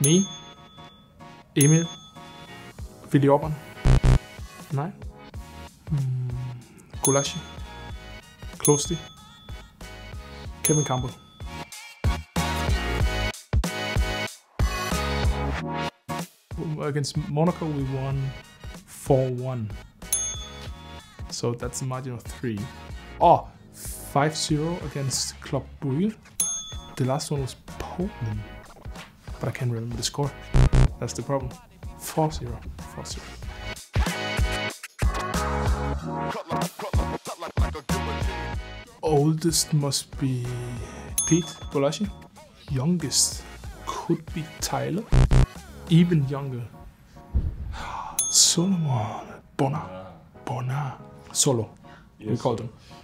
Me? Emil? Willy Orban? Nej. Gulashi? Klosti? Kevin Campbell? Against Monaco we won 4-1. So that's a margin of 3. Oh, 5-0 against Club Brugge. The last one was Poland. But I can't remember the score. That's the problem. 4-0. 4-0. Oldest must be Pete Bolashi. Youngest could be Tyler. Even younger. Solomon. Bona. Solo. Yes, we called him.